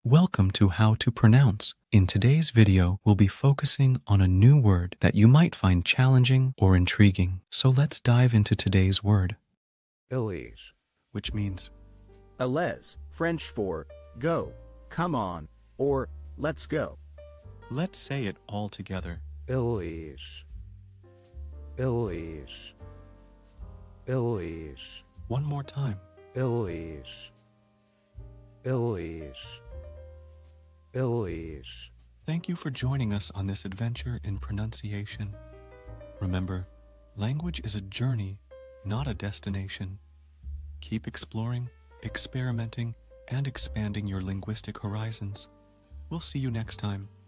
Welcome to How to Pronounce. In today's video, we'll be focusing on a new word that you might find challenging or intriguing. So let's dive into today's word. Allez. Which means Allez, French for go, come on, or let's go. let's say it all together. Allez. Allez. Allez. One more time. Allez. Allez. Allez. Thank you for joining us on this adventure in pronunciation. Remember, language is a journey, not a destination. Keep exploring, experimenting, and expanding your linguistic horizons. We'll see you next time.